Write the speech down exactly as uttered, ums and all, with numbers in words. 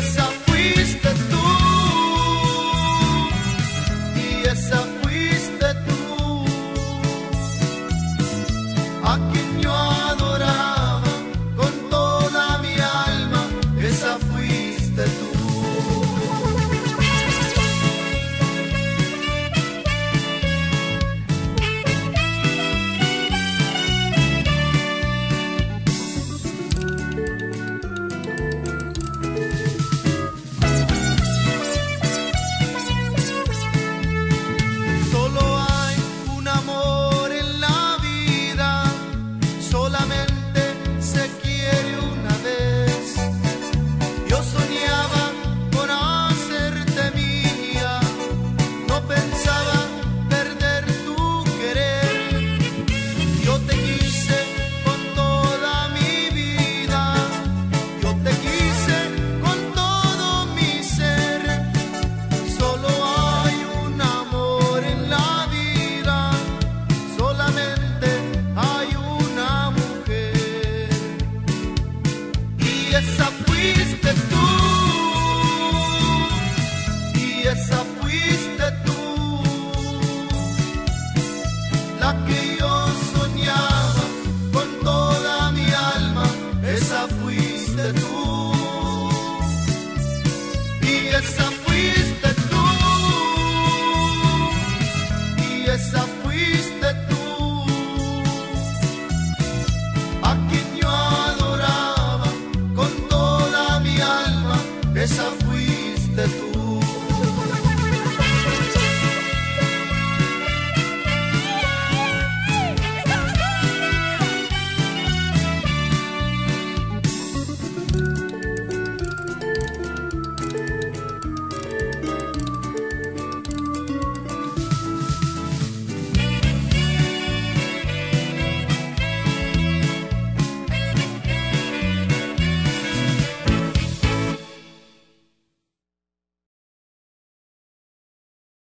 esa fuiste tú, y esa fuiste tú, a quien yo adoraba con toda mi alma, esa fuiste tú. Esa fuiste tú, y esa fuiste tú, la que yo soñaba con toda mi alma, esa fuiste tú.